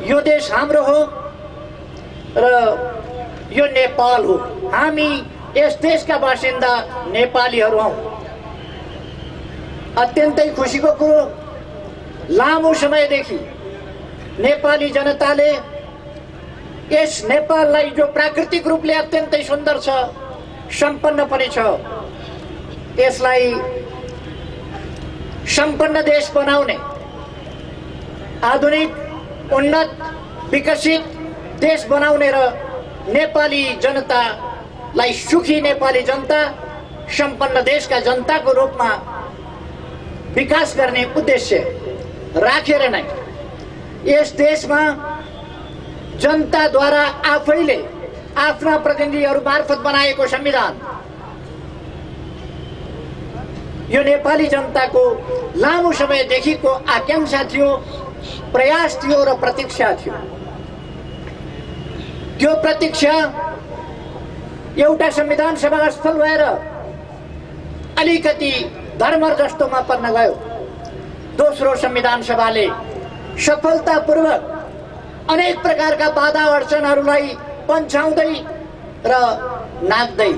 यो देश हाम्रो हो र यो नेपाल हो। हामी यस देशका बासिन्दा नेपालीहरू हौं। अत्यन्तै खुसीको कुरो, लामो समयदेखि नेपाली जनताले यस नेपाललाई जो प्राकृतिक रूपले अत्यन्तै सुन्दर छ, सम्पन्न पनि छ, यसलाई सम्पन्न देश बनाउने, आधुनिक उन्नत विकसित देश बनाउने र नेपाली जनतालाई सुखी नेपाली जनता, सम्पन्न देशका जनताको रूपमा विकास गर्ने उद्देश्य राखेर नै यस देशमा जनताद्वारा आफैले आफ्ना प्रतिनिधिहरू मार्फत बनाएको संविधान यो नेपाली जनताको लामो समयदेखिको आकांक्षा थियो, प्रयास थियो र प्रतीक्षा थियो। त्यो प्रतीक्षा एउटा संविधान सभा स्थल भएर अलिकति धर्मर जस्तोमा पर्न गयो। दोस्रो संविधान सभाले सफलतापूर्वक अनेक प्रकारका बाधा अडचनहरूलाई पन्छाउँदै र नाग्दै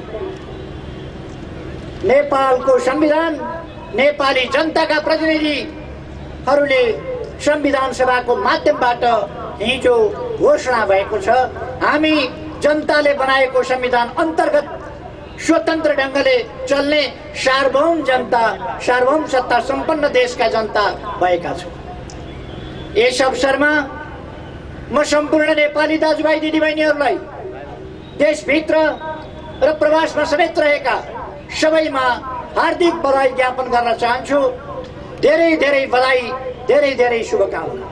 नेपालको संविधान, नेपाली जनताका प्रतिनिधिहरूले संविधान सभाको माध्यमबाट हिजो घोषणा भएको छ। हामी जनताले बनाएको संविधान अन्तर्गत स्वतन्त्र ढंगले चल्ने सार्वभौम जनता, सार्वभौम सत्ता सम्पन्न देशका जनता भएका छौं। यस अवसरमा म सम्पूर्ण नेपाली दाजुभाइ दिदीबहिनीहरूलाई देशभित्र र प्रवासमा समेत रहेका सबैमा हार्दिक बधाई ज्ञापन गर्न चाहन्छु। धेरै धेरै बधाई, धेरै धेरै शुभकामना।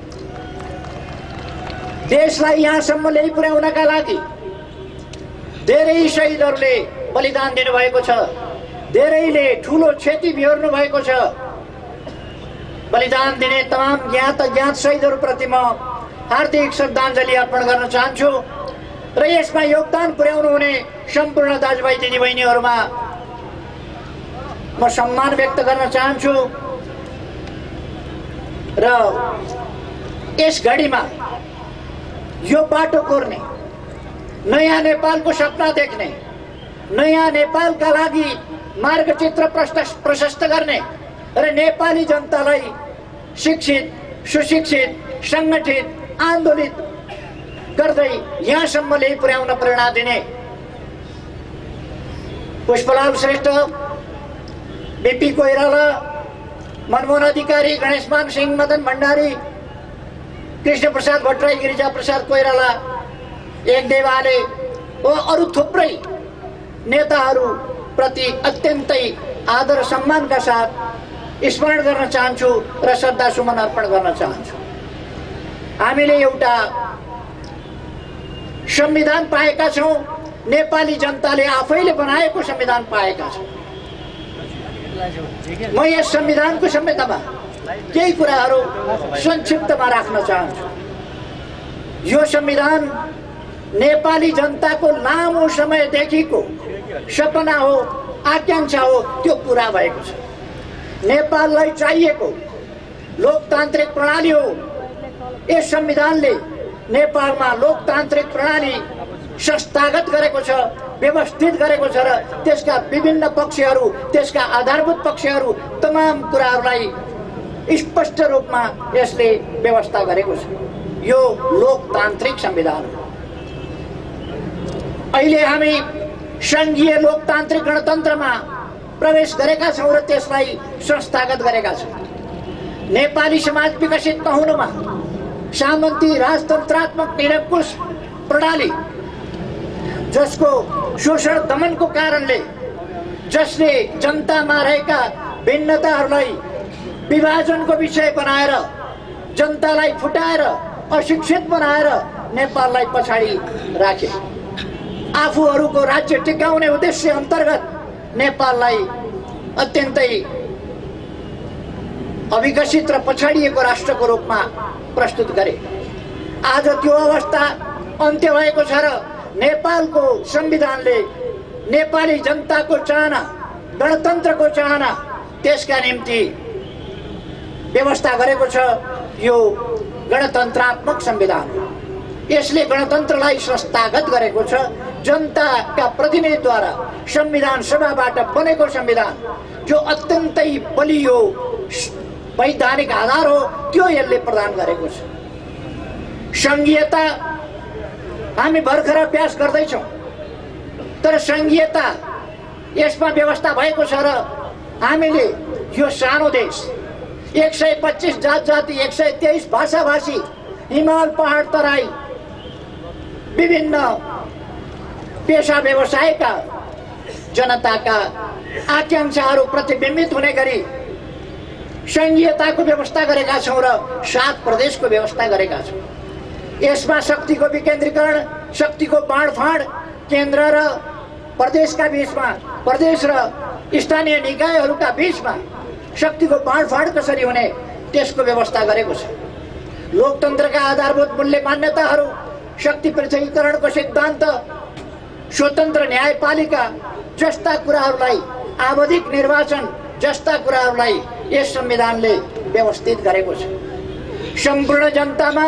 देशलाई यहाँसम्म ल्याइ पुर्याउनका लागि धेरै शहीदहरूले बलिदान दिनुभएको छ, धेरैले ठूलो क्षति बिहोर्नु भएको छ। बलिदान दिने तमाम ज्ञात अज्ञात शहीदहरूप्रति म हार्दिक श्रद्धाञ्जली अर्पण गर्न चाहन्छु र यसमा योगदान पुर्याउनु हुने सम्पूर्ण दाजुभाइ दिदीबहिनीहरूमा म सम्मान व्यक्त गर्न चाहन्छु। र यस घडीमा यो बाटो कोर्ने, नयाँ नेपालको सपना देख्ने, नयाँ नेपालका लागि मार्गचित्र प्रशस्त गर्ने र नेपाली जनतालाई शिक्षित, सुशिक्षित, संगठित, आन्दोलित गर्दै यहाँसम्म ल्याइ पुर्याउन प्रेरणा दिने पुष्पलाल श्रेष्ठ, बीपी कोइराला, मनमोहन अधिकारी, गणेशमान सिंह, मदन भण्डारी, कृष्ण प्रसाद भट्टराई, गिरिजा प्रसाद कोइराला, एकदेव आले व अरू थुप्रै नेताहरू प्रति अत्यन्तै आदर सम्मानका साथ स्मरण गर्न चाहन्छु र श्रद्धा सुमन अर्पण गर्न चाहन्छु। हामीले एउटा संविधान पाएका छौं, नेपाली जनताले आफैले बनाएको संविधान पाएका छौं। म यस संविधानको सम्बन्धमा केही कुराहरू संक्षिप्तमा राख्न चाहन्छु। यो संविधान नेपाली जनताको लामो समयदेखिको सपना हो, आकांक्षा हो, त्यो पूरा भएको छ। नेपाललाई चाहिएको लोकतान्त्रिक प्रणाली हो। यस संविधानले नेपालमा लोकतान्त्रिक प्रणाली संस्थागत गरेको छ, व्यवस्थित गरेको छ र त्यसका विभिन्न पक्षहरू, त्यसका आधारभूत पक्षहरू, तमाम कुराहरूलाई स्पष्ट रूपमा यसले व्यवस्था गरेको छ। यो लोकतान्त्रिक संविधान हो। अहिले हामी संघीय लोकतान्त्रिक गणतन्त्रमा प्रवेश गरेका छौं र त्यसलाई संस्थागत गरेका छौं। नेपाली समाज विकसित नहुनुमा सामन्ती राजतन्त्रात्मक निरङ्कुश प्रणाली, जसको शोषण दमनको कारणले, जसले जनतामा रहेका भिन्नताहरूलाई विभाजनको विषय बनाएर, जनतालाई फुटाएर, अशिक्षित बनाएर नेपाललाई पछाडि राखे, आफूहरूको राज्य टिकाउने उद्देश्य अन्तर्गत नेपाललाई अत्यन्तै अविकसित र पछाडिएको राष्ट्रको रूपमा प्रस्तुत गरे। आज त्यो अवस्था अन्त्य भएको छ र नेपालको संविधानले नेपाली जनताको चाहना, गणतन्त्रको चाहना, त्यसका निम्ति व्यवस्था गरेको छ। यो गणतन्त्रात्मक संविधान हो। यसले गणतन्त्रलाई संस्थागत गरेको छ। जनताका प्रतिनिधिद्वारा संविधान सभाबाट बनेको संविधान जो अत्यन्तै बलियो वैधानिक आधार हो, त्यो यसले प्रदान गरेको छ। संघीयता हामी भर्खर अभ्यास गर्दैछौँ, तर संघीयता यसमा व्यवस्था भएको छ र हामीले यो सानो देश 125 जात जाति 123 भाषा भाषी हिमाल पहाड तराई विभिन्न पेशा व्यवसायका जनताका आकांक्षाहरू प्रतिबिम्बित हुने गरी संघीयताको व्यवस्था गरेका छौँ र 7 प्रदेशको व्यवस्था गरेका छौँ। यसमा शक्तिको विकेन्द्रीकरण, शक्तिको बाँडफाँड केन्द्र र प्रदेशका बीचमा, प्रदेश र स्थानीय निकायहरूका बीचमा शक्तिको बाँडफाँड कसरी हुने त्यसको व्यवस्था गरेको छ। लोकतन्त्रका आधारभूत मूल्य मान्यताहरू, शक्ति पृथकीकरणको सिद्धान्त, स्वतन्त्र न्यायपालिका जस्ता कुराहरूलाई, आवधिक निर्वाचन जस्ता कुराहरूलाई यस संविधानले व्यवस्थित गरेको छ। सम्पूर्ण जनतामा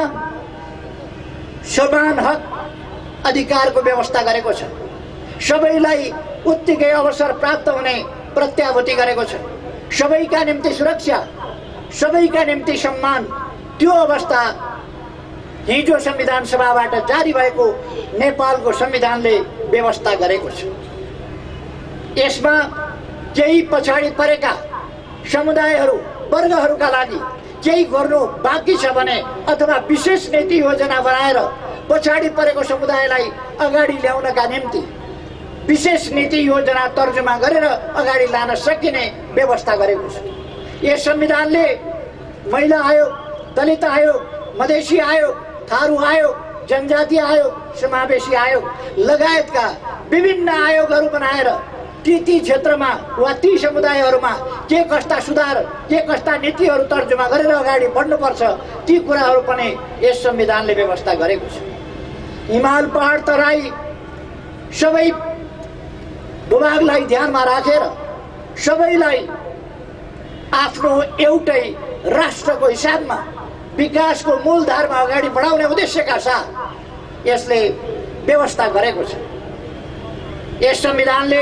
समान हक अधिकारको व्यवस्था गरेको छ। सबैलाई उत्तिकै अवसर प्राप्त हुने प्रत्याभूति गरेको छ। सबैका निम्ति सुरक्षा, सबैका निम्ति सम्मान, त्यो अवस्था हिजो संविधान सभाबाट जारी भएको नेपालको संविधानले व्यवस्था गरेको छ। यसमा केही पछाडि परेका समुदायहरू, वर्गहरूका लागि केही गर्नु बाँकी छ भने अथवा विशेष नीति योजना बनाएर पछाडि परेको समुदायलाई अगाडि ल्याउनका निम्ति विशेष नीति योजना तर्जुमा गरेर अगाडि लान सकिने व्यवस्था गरेको छ। यस संविधानले महिला आयोग, दलित आयोग, मधेसी आयोग, थारू आयोग, जनजातीय आयोग, समावेशी आयोग लगायतका विभिन्न आयोगहरू बनाएर ती क्षेत्रमा वा ती समुदायहरूमा के कस्ता सुधार, के कस्ता नीतिहरू तर्जुमा गरेर अगाडि बढ्नुपर्छ, ती कुराहरू पनि यस संविधानले व्यवस्था गरेको छ। हिमाल पहाड तराई सबै भूभागलाई ध्यानमा राखेर सबैलाई आफ्नो एउटै राष्ट्रको हिसाबमा विकासको मूलधारमा अगाडि बढाउने उद्देश्यका साथ यसले व्यवस्था गरेको छ। यस संविधानले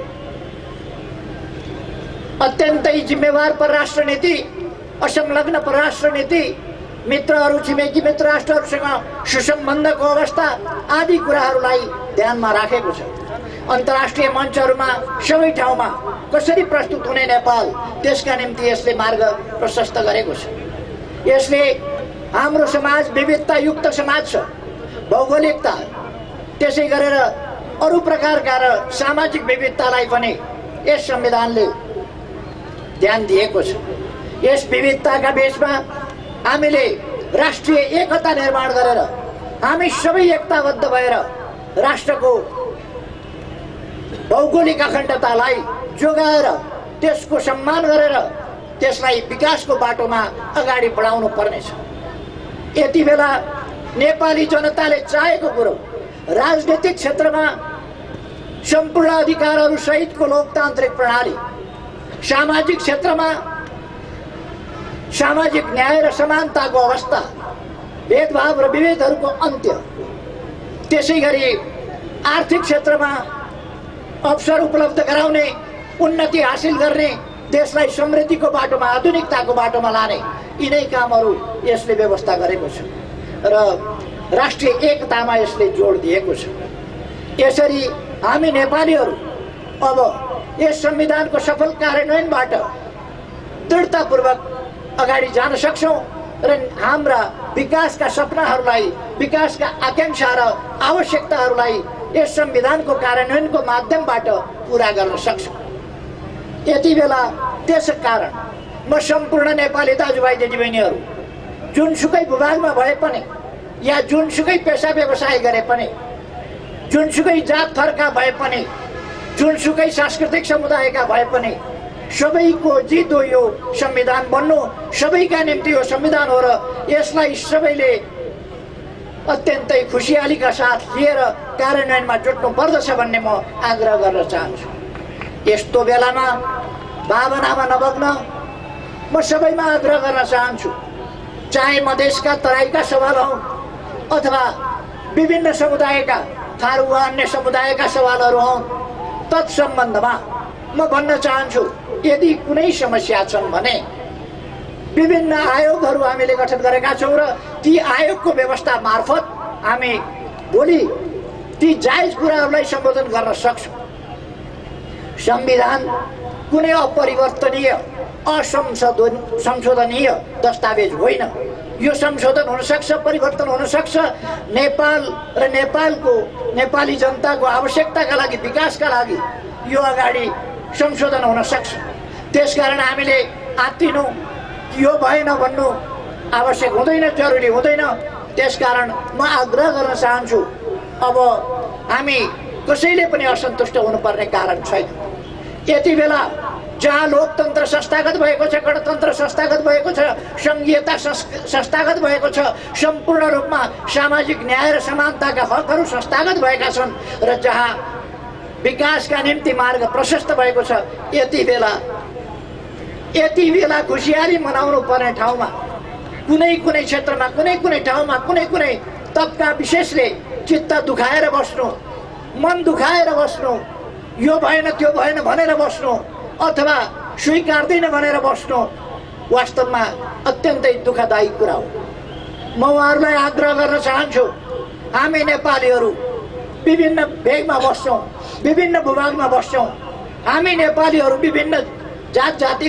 अत्यन्तै जिम्मेवार परराष्ट्र नीति, असंलग्न परराष्ट्र नीति, मित्रहरू, छिमेकी मित्र राष्ट्रहरूसँग सुसम्बन्धको अवस्था आदि कुराहरूलाई ध्यानमा राखेको छ। अन्तर्राष्ट्रिय मञ्चहरूमा सबै ठाउँमा कसरी प्रस्तुत हुने नेपाल, त्यसका निम्ति यसले मार्ग प्रशस्त गरेको छ। यसले हाम्रो समाज विविधतायुक्त समाज छ। भौगोलिकता, त्यसै गरेर अरू प्रकारका र सामाजिक विविधतालाई पनि यस संविधानले ध्यान दिएको छ। यस विविधताका बीचमा हामीले राष्ट्रिय एकता निर्माण गरेर हामी सबै एकताबद्ध भएर राष्ट्रको भौगोलिक अखण्डतालाई जोगाएर त्यसको सम्मान गरेर त्यसलाई विकासको बाटोमा अगाडि बढाउनु पर्नेछ। यति बेला नेपाली जनताले चाहेको कुरो राजनीतिक क्षेत्रमा सम्पूर्ण अधिकारहरू सहितको लोकतान्त्रिक प्रणाली, सामाजिक क्षेत्रमा सामाजिक न्याय र समानताको अवस्था, भेदभाव र विभेदहरूको अन्त्य, त्यसै गरी आर्थिक क्षेत्रमा अवसर उपलब्ध गराउने, उन्नति हासिल गर्ने, देशलाई समृद्धिको बाटोमा, आधुनिकताको बाटोमा लाने, यिनै कामहरू यसले व्यवस्था गरेको छ र राष्ट्रिय एकतामा यसले जोड दिएको छ। यसरी हामी नेपालीहरू अब यस संविधानको सफल कार्यान्वयनबाट दृढतापूर्वक अगाडि जान सक्छौँ र हाम्रा विकासका सपनाहरूलाई, विकासका आकांक्षा र आवश्यकताहरूलाई यस संविधानको कार्यान्वयनको माध्यमबाट पुरा गर्न सक्छौँ। यति बेला त्यसकारण म सम्पूर्ण नेपाली दाजुभाइ दिदीबहिनीहरू जुनसुकै भूभागमा भए पनि या जुनसुकै पेसा व्यवसाय गरे पनि, जुनसुकै जात थरका भए पनि, जुनसुकै सांस्कृतिक समुदायका भए पनि सबैको जित हो यो संविधान बन्नु, सबैका निम्ति यो संविधान हो र यसलाई सबैले अत्यन्तै खुसियालीका साथ लिएर कार्यान्वयनमा जुट्नु पर्दछ भन्ने म आग्रह गर्न चाहन्छु। यस्तो बेलामा भावनामा नबग्न म सबैमा आग्रह गर्न चाहन्छु। चाहे मधेसका तराईका सवाल हौ अथवा विभिन्न समुदायका थारू वा अन्य समुदायका सवालहरू हौ, तत्सम्बन्धमा म भन्न चाहन्छु यदि कुनै समस्या छन् भने विभिन्न आयोगहरू हामीले गठन गरेका छौँ र ती आयोगको व्यवस्था मार्फत हामी भोलि ती जायज कुराहरूलाई सम्बोधन गर्न सक्छौँ। संविधान कुनै अपरिवर्तनीय असंशोधनीय दस्तावेज होइन। यो संशोधन हुन सक्छ, परिवर्तन हुन सक्छ। नेपाल र नेपाली जनताको आवश्यकताका लागि, विकासका लागि यो अगाडि संशोधन हुन सक्छ। त्यसकारण हामीले आत्तिनु यो भएन भन्नु आवश्यक हुँदैन, जरुरी हुँदैन। त्यसकारण म आग्रह गर्न चाहन्छु, अब हामी कसैले पनि असन्तुष्ट हुनुपर्ने कारण छैन। यति बेला जहाँ लोकतन्त्र संस्थागत भएको छ, गणतन्त्र संस्थागत भएको छ, संघीयता संस्थागत भएको छ, सम्पूर्ण रूपमा सामाजिक न्याय र समानताका हकहरू संस्थागत भएका छन् र जहाँ विकासका निम्ति मार्ग प्रशस्त भएको छ, यति बेला खुसियाली मनाउनु पर्ने ठाउँमा कुनै कुनै क्षेत्रमा, कुनै कुनै ठाउँमा, कुनै कुनै तबका विशेषले चित्त दुखाएर बस्नु, मन दुखाएर बस्नु, यो भएन त्यो भएन भनेर बस्नु अथवा स्वीकार्दैन भनेर बस्नु वास्तवमा अत्यन्तै दुःखदायी कुरा हो। म उहाँहरूलाई आग्रह गर्न चाहन्छु, हामी नेपालीहरू विभिन्न भेगमा बस्छौँ, विभिन्न भूभागमा बस्छौँ। हामी नेपालीहरू विभिन्न जात जाति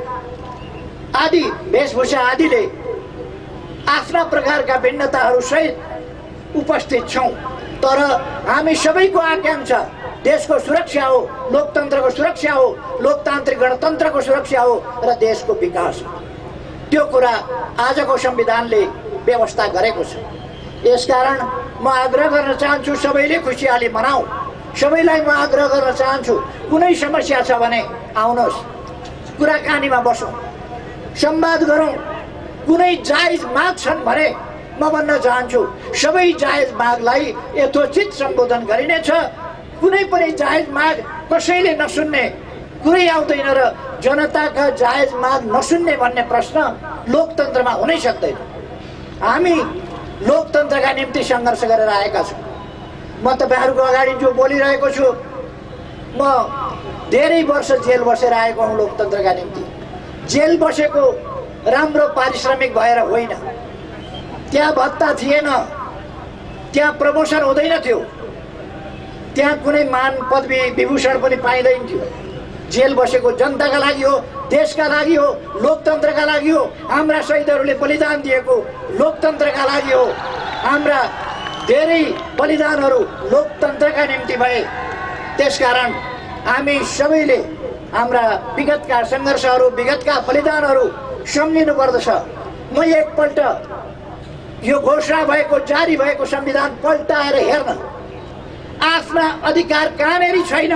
वेशभूषा आदिले आफ्ना प्रकारका भिन्नताहरू सहित उपस्थित छौँ। तर हामी सबैको आकांक्षा देशको सुरक्षा हो, लोकतन्त्रको सुरक्षा हो, लोकतान्त्रिक गणतन्त्रको सुरक्षा हो र देशको विकास हो। त्यो कुरा आजको संविधानले व्यवस्था गरेको छ। यसकारण म आग्रह गर्न चाहन्छु सबैले खुसियाली मनाऊ। सबैलाई म आग्रह गर्न चाहन्छु, कुनै समस्या छ भने आउनुहोस्, कुराकानीमा बसौँ, संवाद गरौँ। कुनै जायज माग छन् भने म भन्न चाहन्छु सबै जायज मागलाई यथोचित सम्बोधन गरिनेछ। कुनै पनि जायज माग कसैले नसुन्ने कुरै आउँदैन र जनताका जायज माग नसुन्ने भन्ने प्रश्न लोकतन्त्रमा हुनै सक्दैन। हामी लोकतन्त्रका निम्ति सङ्घर्ष गरेर आएका छौँ। म तपाईँहरूको अगाडि जो बोलिरहेको छु, म धेरै वर्ष जेल बसेर आएको हुँ लोकतन्त्रका निम्ति। जेल बसेको राम्रो पारिश्रमिक भएर होइन, त्यहाँ भत्ता थिएन, त्यहाँ प्रमोसन हुँदैन थियो, त्यहाँ कुनै मान पदवी विभूषण पनि पाइँदैन थियो। जेल बसेको जनताका लागि हो, देशका लागि हो, लोकतन्त्रका लागि हो। हाम्रा शहीदहरूले बलिदान दिएको लोकतन्त्रका लागि हो। हाम्रा धेरै बलिदानहरू लोकतन्त्रका निम्ति भए। त्यसकारण हामी सबैले हाम्रा विगतका सङ्घर्षहरू, विगतका बलिदानहरू सम्झिनु पर्दछ। म एकपल्ट यो घोषणा भएको, जारी भएको संविधान पल्टाएर हेर्न, आफ्ना अधिकार कहाँनेरि छैन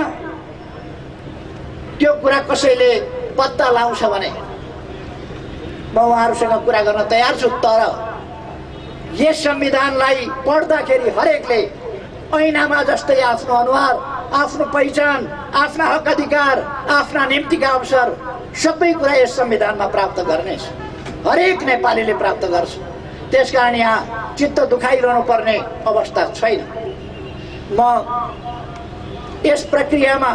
त्यो कुरा कसैले पत्ता लाउँछ भने म उहाँहरूसँग कुरा गर्न तयार छु। तर यस संविधानलाई पढ्दाखेरि हरेकले ऐनामा जस्तै आफ्नो अनुहार, आफ्नो पहिचान, आफ्ना हक अधिकार, आफ्ना निम्तिका अवसर सबै कुरा यस संविधानमा प्राप्त गर्नेछ। हरेक नेपालीले प्राप्त गर्छ। त्यसकारण यहाँ चित्त दुखाइरहनु पर्ने अवस्था छैन। म यस प्रक्रियामा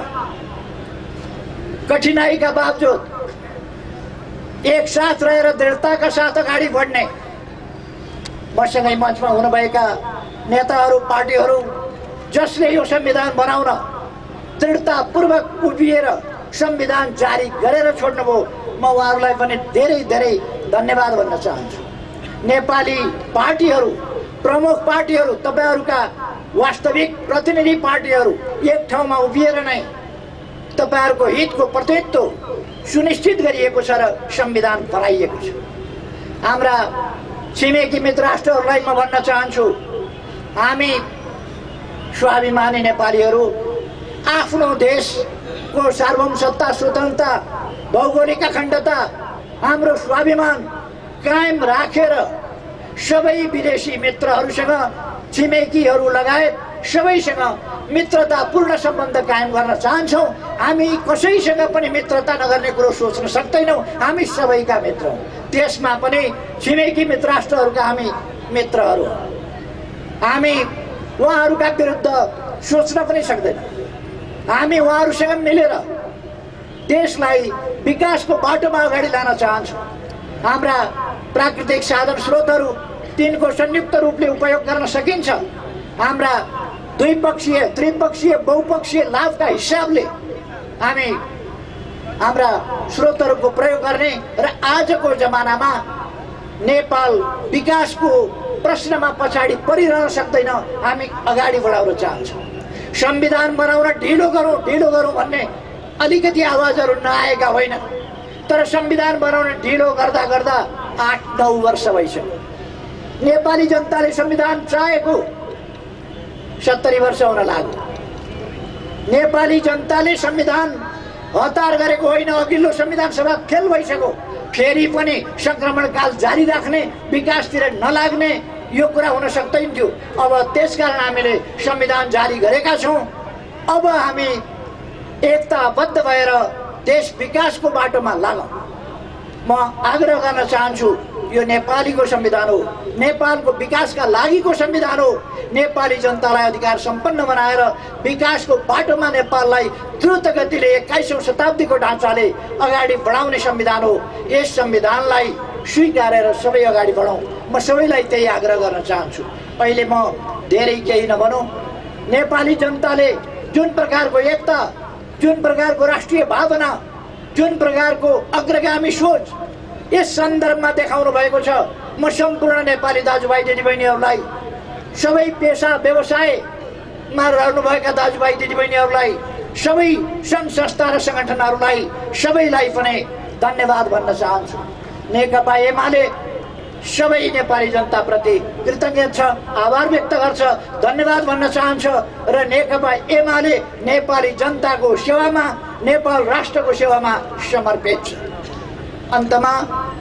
कठिनाइका बावजुद एक साथ रहेर दृढताका साथ अगाडि बढ्ने मसँगै मञ्चमा हुनुभएका नेताहरू, पार्टीहरू जसले यो संविधान बनाउन दृढतापूर्वक उभिएर संविधान जारी गरेर छोड्नुभयो, म उहाँहरूलाई पनि धेरै धेरै धन्यवाद भन्न चाहन्छु। नेपाली पार्टीहरू, प्रमुख पार्टीहरू, तपाईँहरूका वास्तविक प्रतिनिधि पार्टीहरू एक ठाउँमा उभिएर नै तपाईँहरूको हितको प्रतिनिधित्व सुनिश्चित गरिएको छ र संविधान बनाइएको छ। हाम्रा छिमेकी मित्र राष्ट्रहरूलाई म भन्न चाहन्छु, हामी स्वाभिमानी नेपालीहरू आफ्नो देशको सार्वभौमसत्ता, स्वतन्त्रता, भौगोलिक अखण्डता, हाम्रो स्वाभिमान कायम राखेर सबै विदेशी मित्रहरूसँग, छिमेकीहरू लगायत सबैसँग मित्रतापूर्ण सम्बन्ध कायम गर्न चाहन्छौँ। हामी कसैसँग पनि मित्रता नगर्ने कुरो सोच्न सक्दैनौँ। हामी सबैका मित्र हौँ। त्यसमा पनि छिमेकी मित्र राष्ट्रहरूका हामी मित्रहरू, हामी उहाँहरूका विरुद्ध सोच्न पनि सक्दैन। हामी उहाँहरूसँग मिलेर देशलाई विकासको बाटोमा अगाडि लान चाहन्छौँ। हाम्रा प्राकृतिक साधन स्रोतहरू तिनको संयुक्त रूपले उपयोग गर्न सकिन्छ। हाम्रा द्विपक्षीय, त्रिपक्षीय, बहुपक्षीय लाभका हिसाबले हामी हाम्रा स्रोतहरूको प्रयोग गर्ने र आजको जमानामा नेपाल विकासको प्रश्नमा पछाडि परिरहन सक्दैन। हामी अगाडि बढाउन चाहन्छौँ। संविधान बनाउन ढिलो गरौँ भन्ने अलिकति आवाजहरू नआएका होइनन्, तर संविधान बनाउन ढिलो गर्दा गर्दा 8-9 वर्ष भइसक्यो। नेपाली जनताले संविधान चाहेको 70 वर्ष हुन लाग्यो। नेपाली जनताले संविधान हतार गरेको होइन, अघिल्लो संविधान सभा फेल भइसक्यो। फेरि पनि संक्रमण काल जारी राख्ने, विकासतिर नलाग्ने यो कुरा हुन सक्दैन थियो। अब त्यसकारण हामीले संविधान जारी गरेका छौँ। अब हामी एकताबद्ध भएर देश विकासको बाटोमा लागौँ। म आग्रह गर्न चाहन्छु, यो नेपालीको संविधान हो, नेपालको विकासका लागिको संविधान हो। नेपाली जनतालाई अधिकार सम्पन्न बनाएर विकासको बाटोमा नेपाललाई द्रुत गतिले 21औं शताब्दीको ढाँचाले अगाडि बढाउने संविधान हो। यस संविधानलाई स्वीकारेर सबै अगाडि बढौँ। म सबैलाई त्यही आग्रह गर्न चाहन्छु। अहिले म धेरै केही नभनौँ। नेपाली जनताले जुन प्रकारको एकता, जुन प्रकारको राष्ट्रिय भावना, जुन प्रकारको अग्रगामी सोच यस सन्दर्भमा देखाउनु भएको छ, म सम्पूर्ण नेपाली दाजुभाइ दिदीबहिनीहरूलाई, सबै पेसा व्यवसायमा रहनुभएका दाजुभाइ दिदीबहिनीहरूलाई, सबै सङ्घ संस्था र सङ्गठनहरूलाई सबैलाई पनि धन्यवाद भन्न चाहन्छु। नेकपा एमाले सबै नेपाली जनताप्रति कृतज्ञ छ, आभार व्यक्त गर्छ, धन्यवाद भन्न चाहन्छ र नेकपा एमाले नेपाली जनताको सेवामा, नेपाल राष्ट्रको सेवामा समर्पित छ। अन्तमा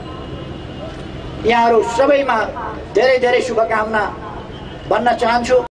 यहाँहरू सबैमा धेरै धेरै शुभकामना भन्न चाहन्छु।